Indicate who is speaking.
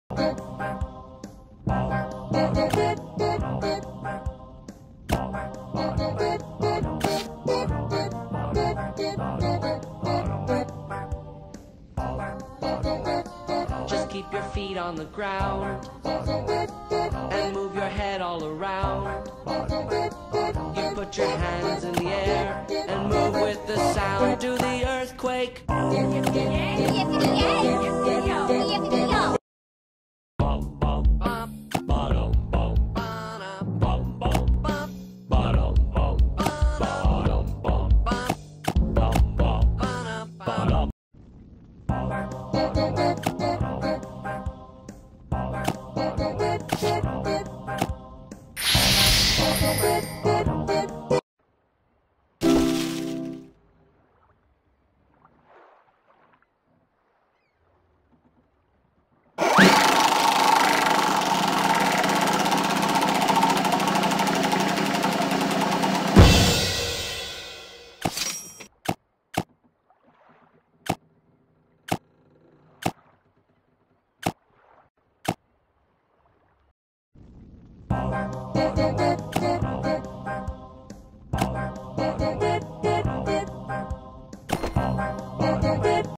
Speaker 1: Just keep your feet on the ground and move your head all around. You put your hands in the air and move with the sound. Do the earthquake.